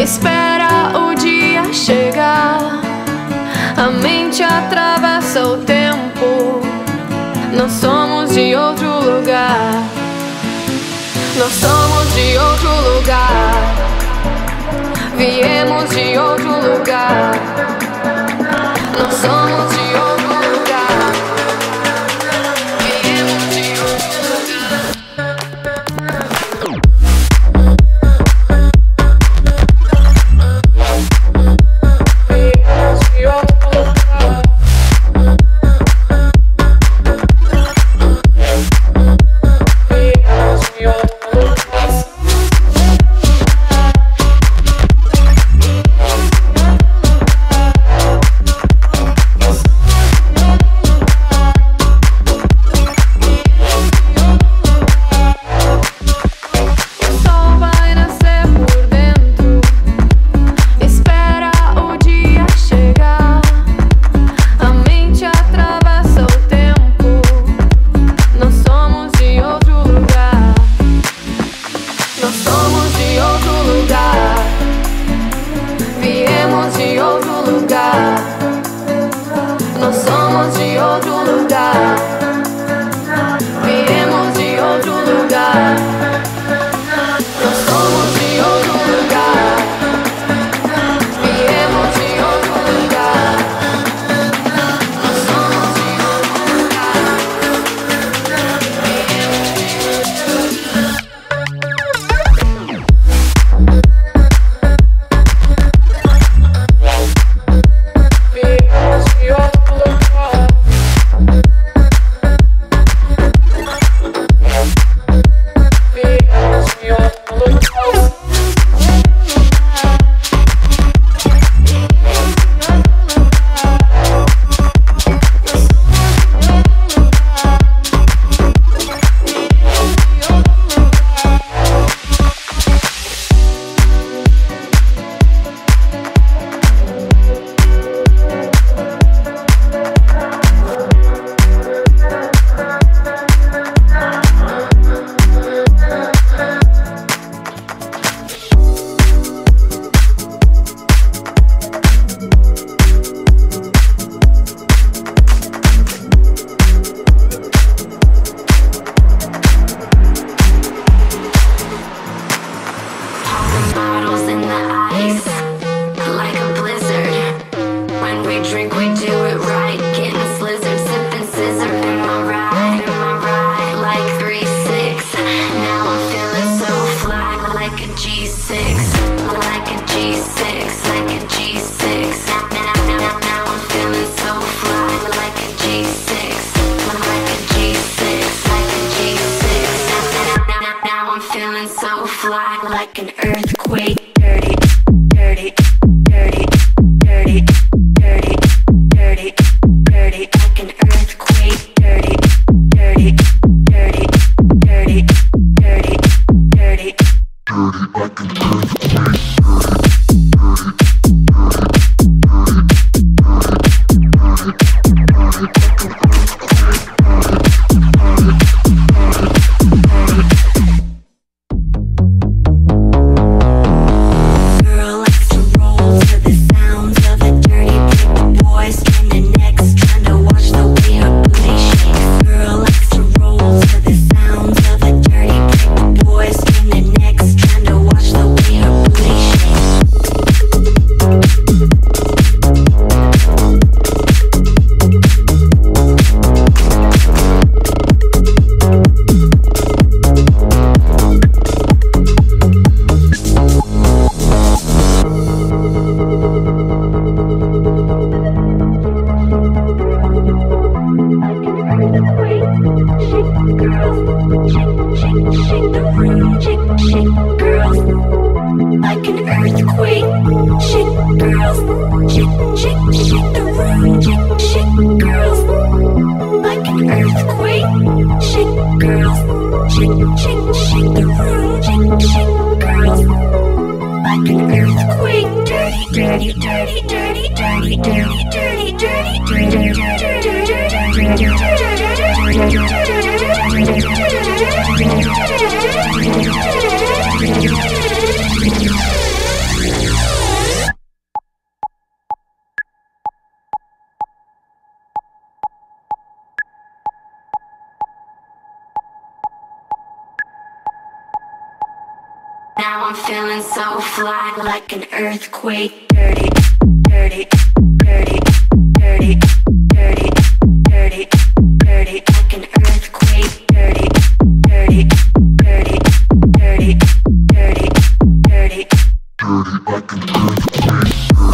espera o dia chegar. A mente atravessa o tempo. Nós somos de outro lugar. Nós somos de outro lugar. Viemos de outro lugar. Nós somos de outro lugar. Viemos de outro lugar. Viemos de outro lugar. Viemos de outro lugar. Now I'm feeling so fly, like an earthquake. Dirty, dirty, dirty, dirty, dirty, dirty, dirty, like an earthquake. Dirty, dirty, dirty, dirty, dirty, dirty, dirty, like an earthquake.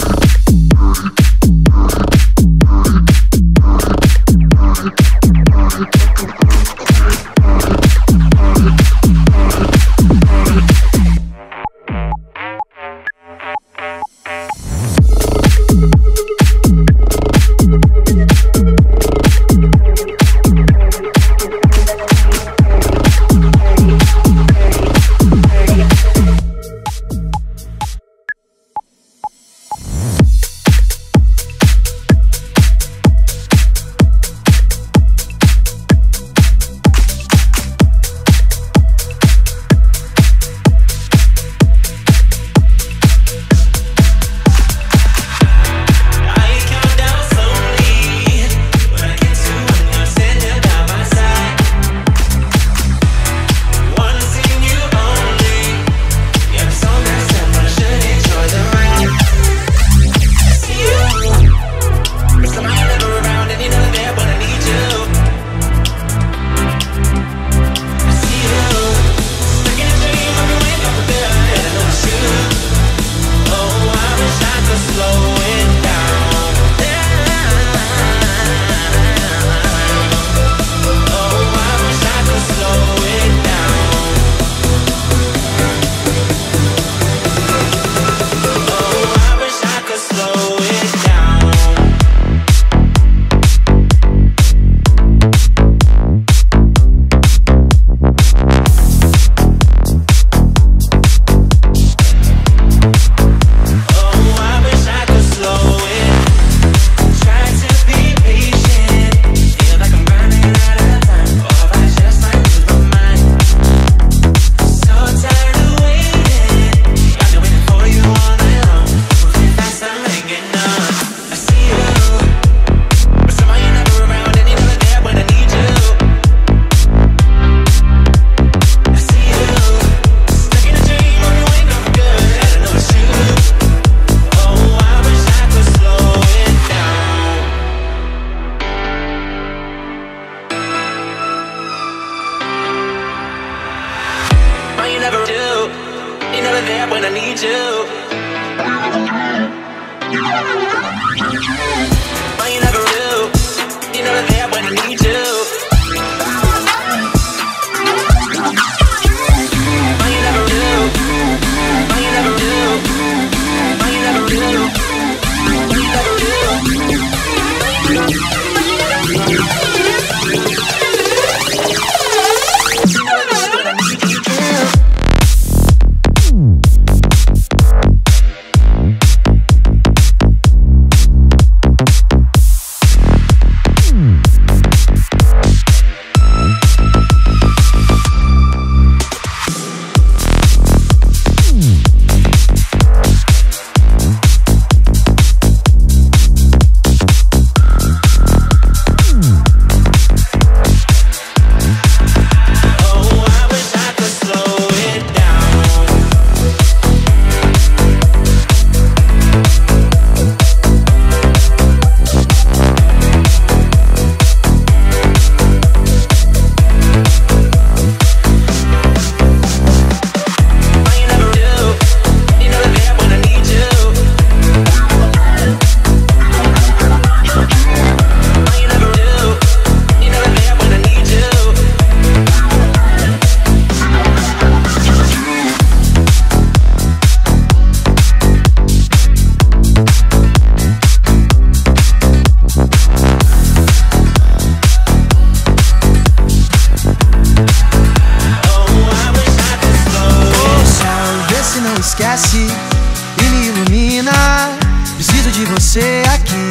Esquece e me ilumina. Preciso de você aqui.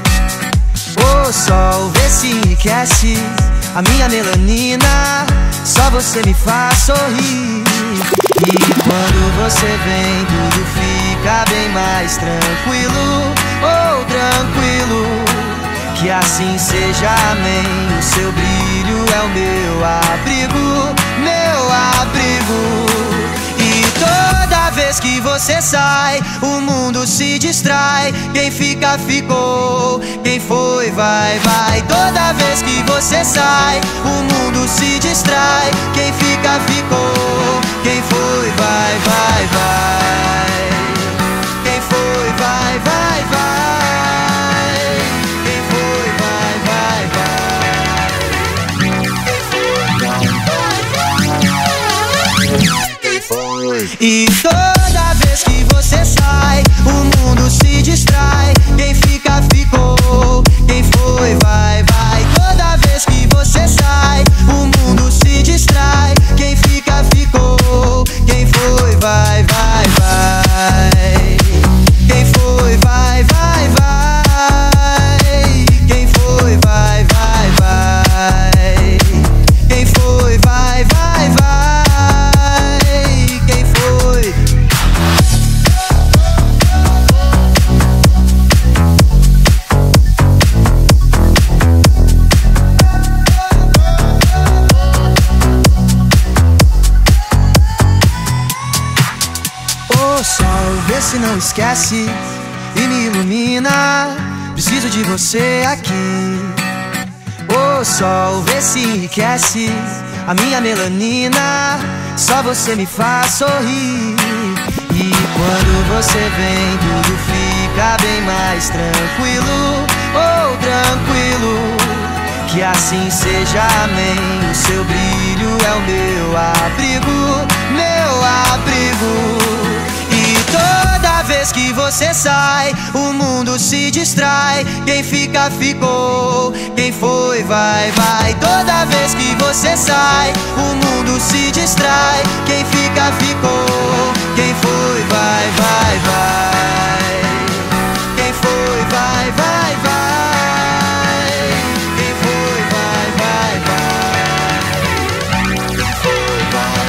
O sol vê se enriquece a minha melanina. Só você me faz sorrir. E quando você vem, tudo fica bem mais tranquilo. Oh, tranquilo. Que assim seja, amém. O seu brilho é o meu abrigo, meu abrigo. E todo vez que você sai, o mundo se distrai. Quem fica, ficou. Quem foi, vai, vai. Toda vez que você sai, o mundo se distrai. Quem fica, ficou. Quem foi, vai, vai, vai. Quem foi, vai, vai, vai. Quem foi, vai, vai, vai. Quem foi? E toda vez que você sai, o mundo se distrai. Quem fica, ficou. Quem foi, vai, vai. Toda vez que você sai, o mundo se distrai. Quem fica, ficou. Quem foi, vai, vai, vai. Quem foi, vai, vai, vai. Quem foi, vai, vai, vai. Quem foi, vai, vai, vai. Quem foi? Ô sol, vê se não esquece e me ilumina. Preciso de você aqui. Ô sol, vê se enriquece a minha melanina. Só você me faz sorrir. E quando você vem, tudo fica bem mais tranquilo. Oh, tranquilo. Que assim seja, amém. O seu brilho é o meu abrigo, meu abrigo. E toda vez que você sai, o mundo se distrai. Quem fica, ficou. Quem foi, vai, vai. Toda vez que você sai, o mundo se distrai. Quem fica, ficou. Quem foi, vai, vai, vai. Quem foi, vai, vai, vai. Quem foi, vai, vai, vai. Quem foi, vai,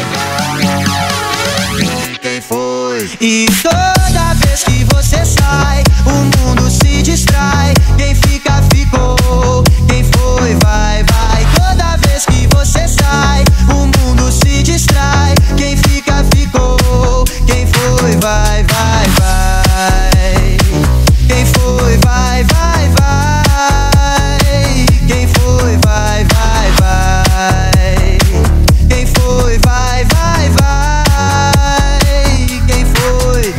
vai, vai. Quem foi? E toda vez que você sai, o mundo se distrai. Quem fica, ficou. Quem foi, vai, vai. Toda vez que você sai, o mundo se distrai. Quem fica, ficou. Quem foi, vai, vai, vai. Quem foi, vai, vai, vai. Quem foi, vai, vai, vai. Quem foi, vai, vai, vai. Quem foi?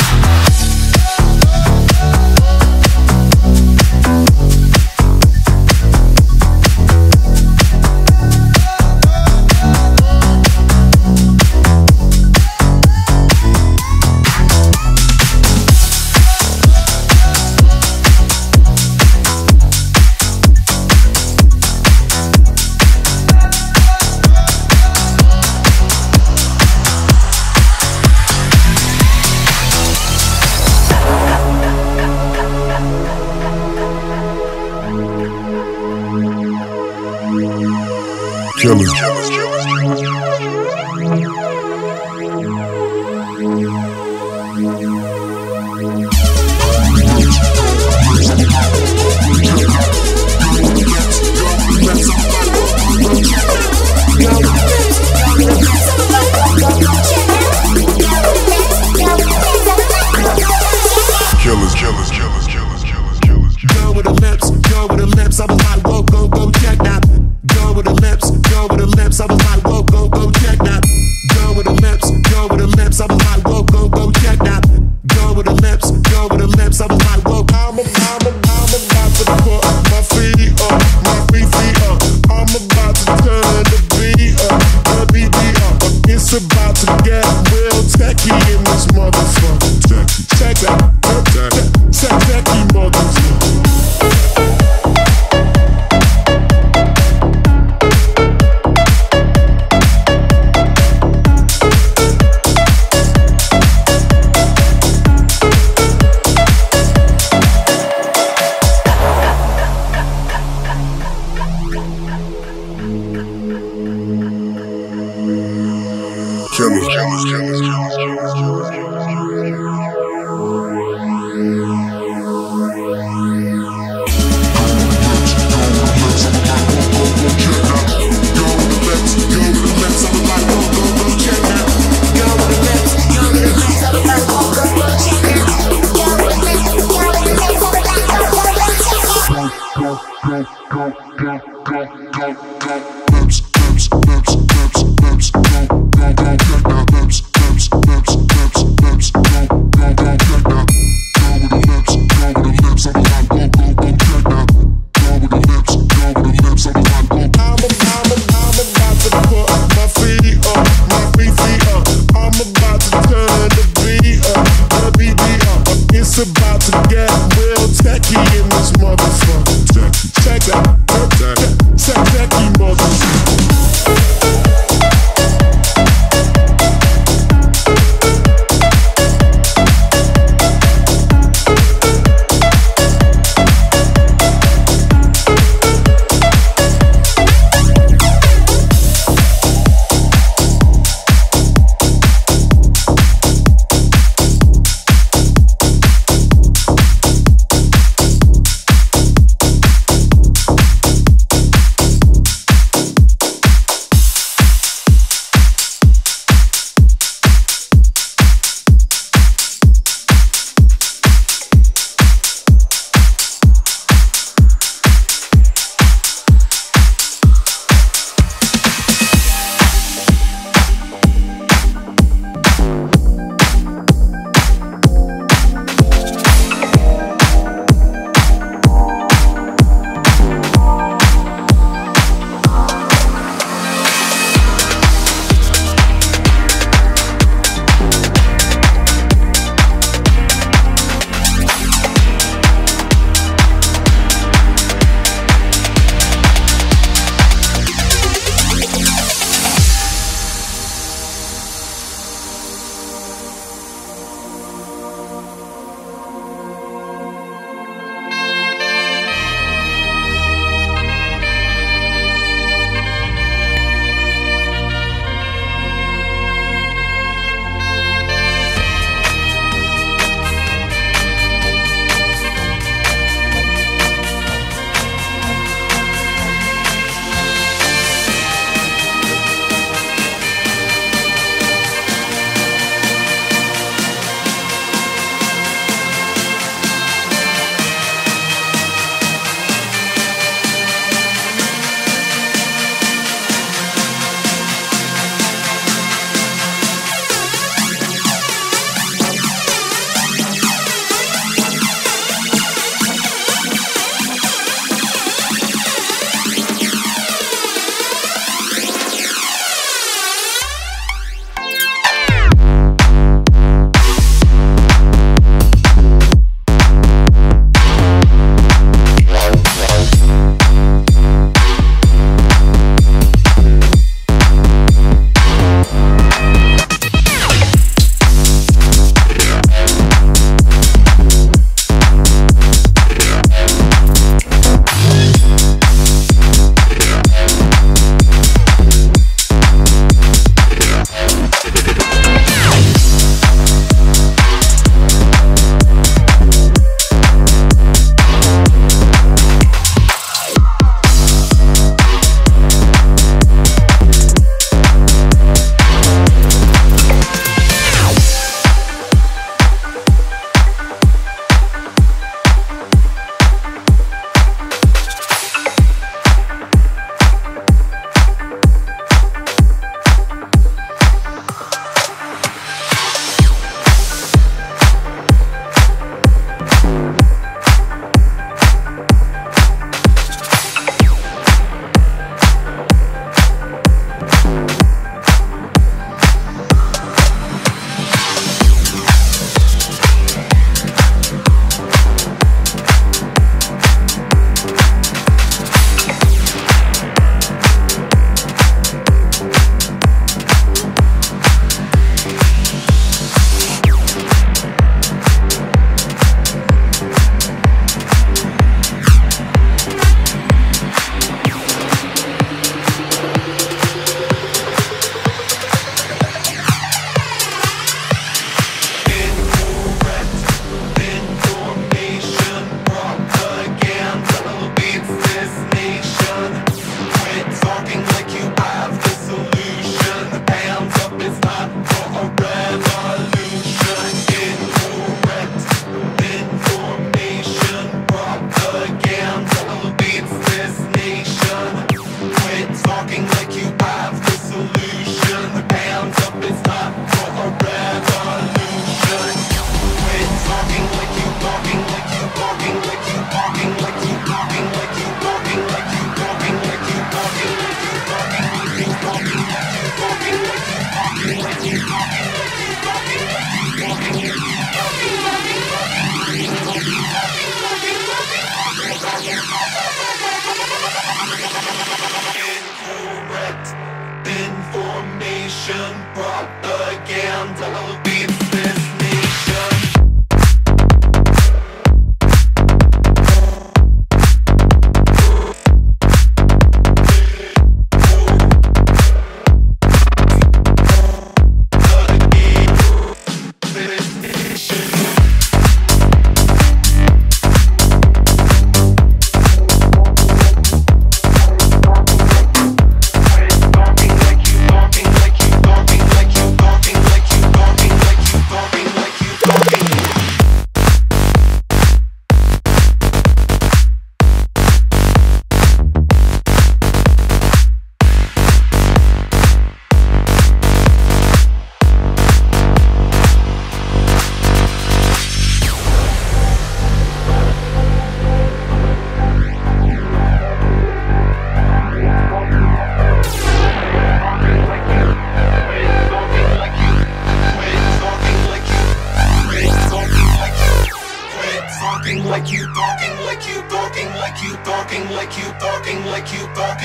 Killers. Go with the lips, go with the lips. I was like, whoa, go check that. Go with the lips, go with the lips. I was like, whoa, go check that. Go with the lips, go with the lips. I was like, whoa, go check that. Go with the lips, go with the lips. I was like, whoa, I'm about to put my feet up, my feet up. I'm about to turn the beat up, the beat up. It's about to get real techie in this motherfucker. Check that, techie motherfucker.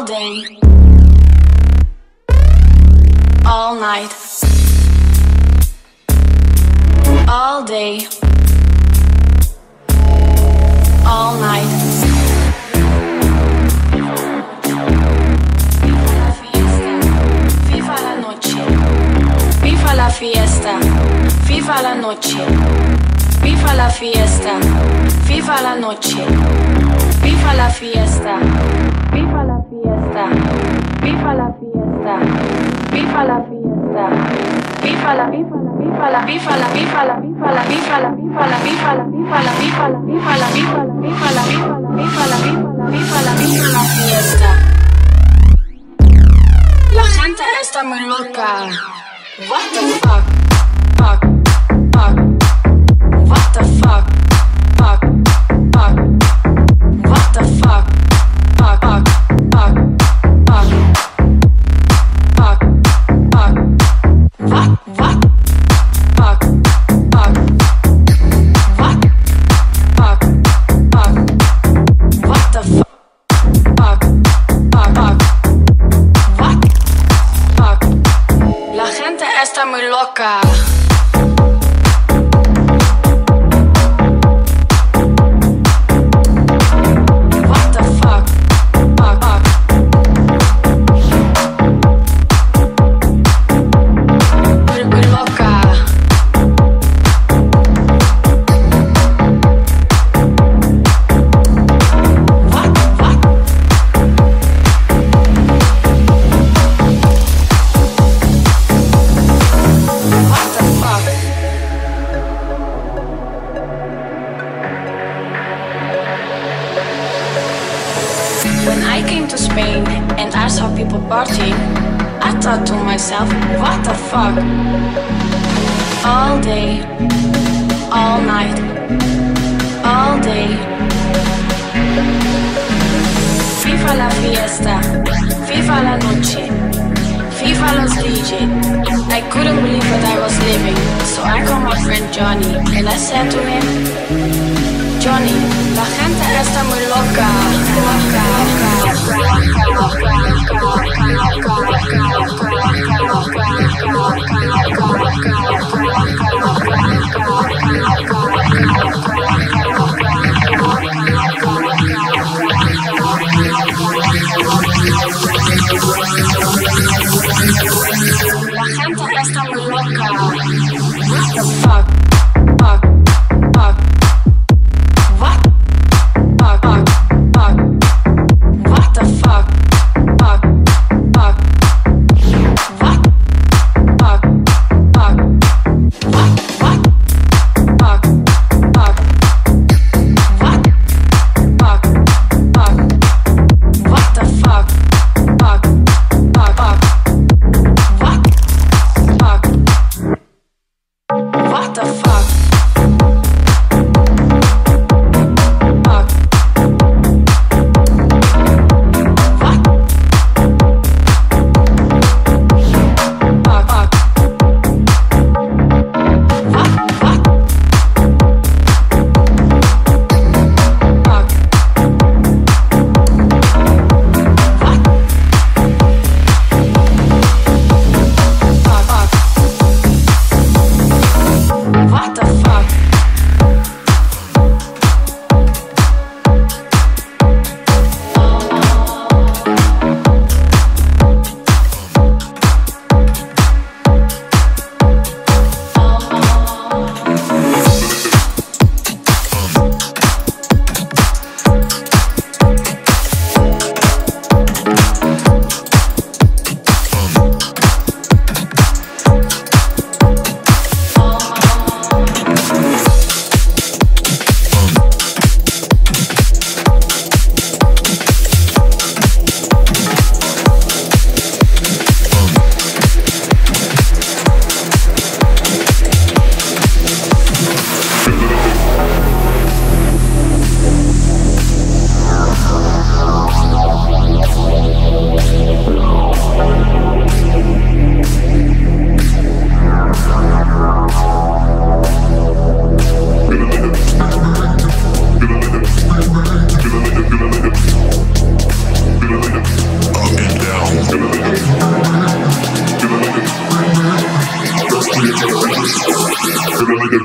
all day, all night, all day, all night. Viva la noche, viva la fiesta, viva la noche, viva la fiesta, viva la noche, viva la fiesta, viva la fiesta, viva la fiesta, viva la fiesta, viva la viva la viva la viva la viva la viva la viva la viva la viva la viva la viva la viva la viva la viva la viva la viva la viva la viva la fiesta. La gente está muy loca. What the fuck? Fuck, fuck. What the fuck? Fuck, fuck. What the fuck? Fuck, fuck, fuck, fuck, fuck, fuck. What? What? Fuck, fuck. What? Fuck, fuck. What the fuck? Fuck, fuck, fuck. What? Fuck. La gente está muy loca. What the fuck? Fuck, fuck. Muy loca. What? What? What the fuck? When I came to Spain and I saw people partying, I thought to myself, what the fuck? All day, all night, all day. Viva la fiesta, viva la noche, viva los DJ. I couldn't believe what I was living, so I called my friend Johnny and I said to him, Johnny, la gente está muy loca, loca, la gente está muy loca. What the fuck? Fuck, fuck. What? Fuck, fuck, fuck.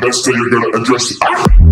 best, so you're gonna address it.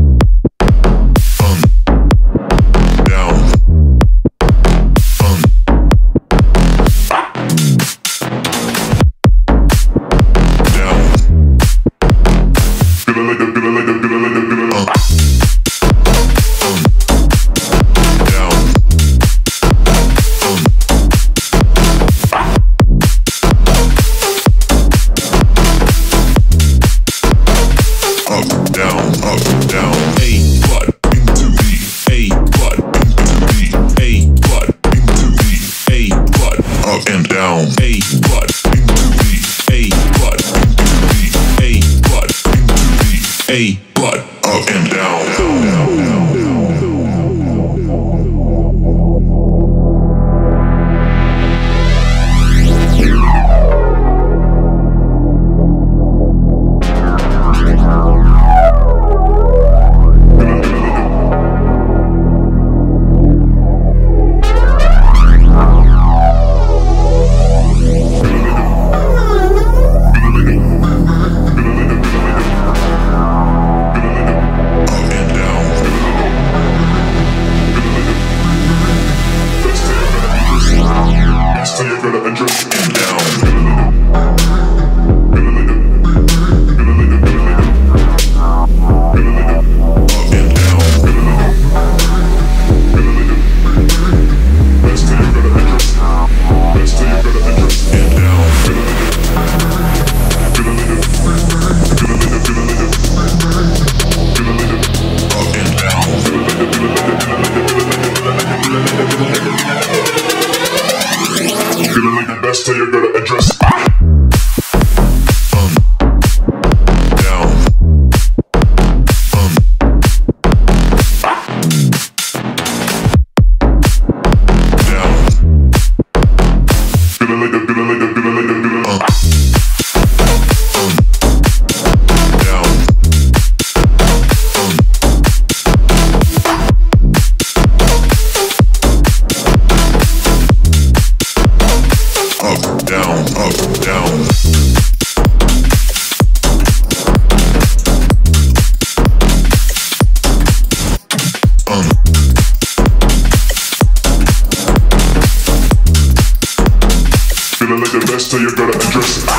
So you're gonna address it.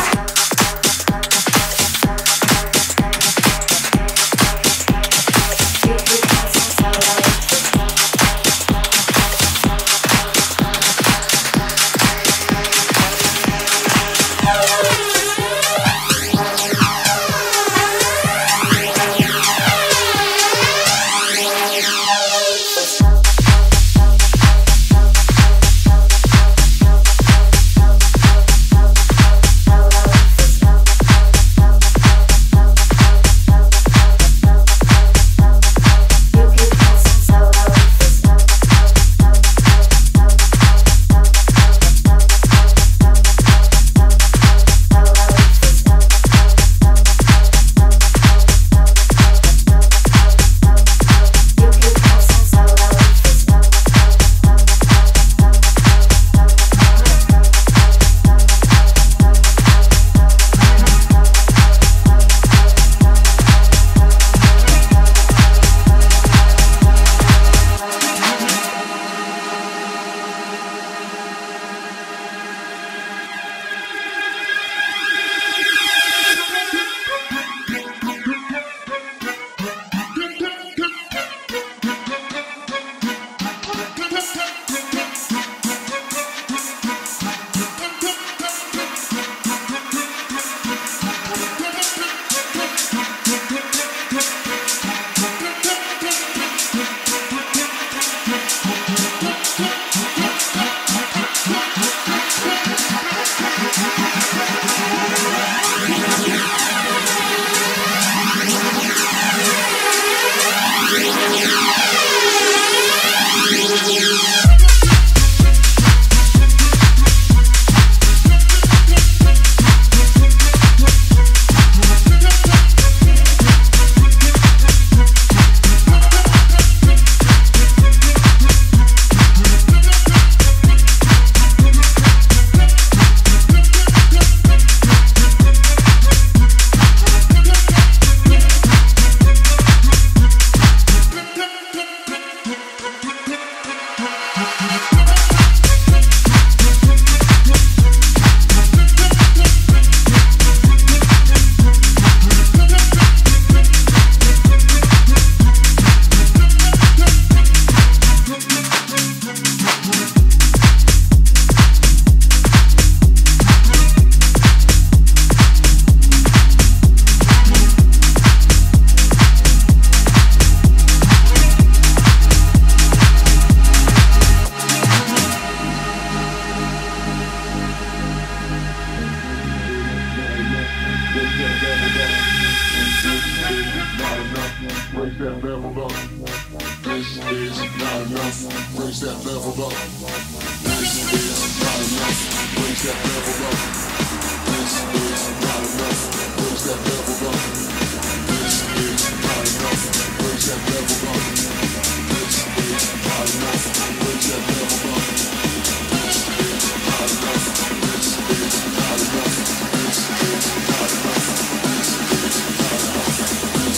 level up. This is not enough. Raise that level up. This is not enough. Raise that level up. This is not enough. Raise that level up. This is not enough. Raise that level up. This is not enough. This is not enough. This is not enough. This is not enough. This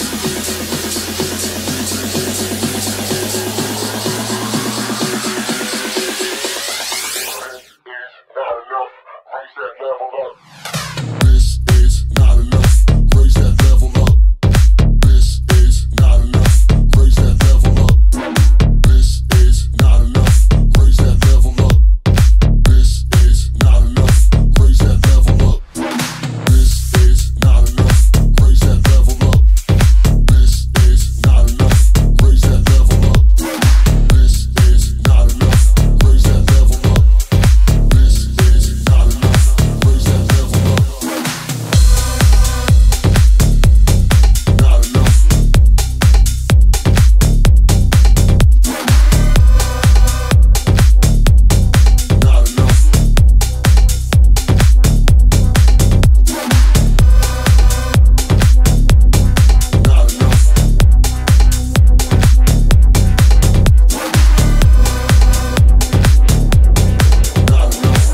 is not enough. Raise that level up. This is not enough. Raise that level up. This is not enough. Raise that level up. This is not enough. Raise that level up. This is not enough. Raise that level up. This is not enough. Raise that level up. This is not enough. Raise that level up. This is not enough. Raise that level up. Not enough. Not enough. Not enough. Not enough.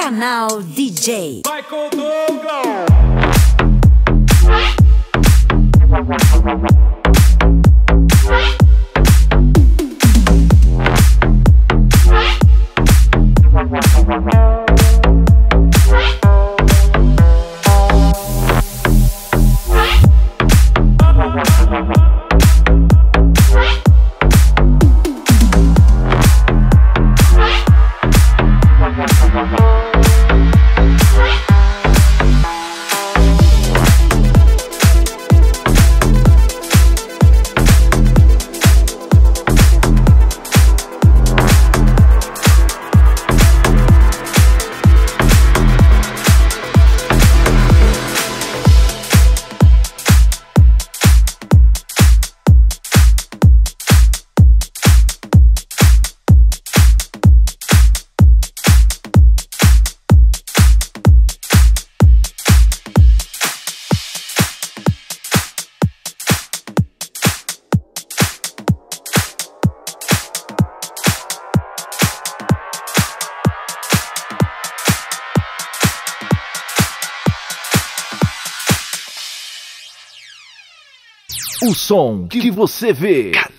Canal DJ. Michael Douglas. O som que você vê.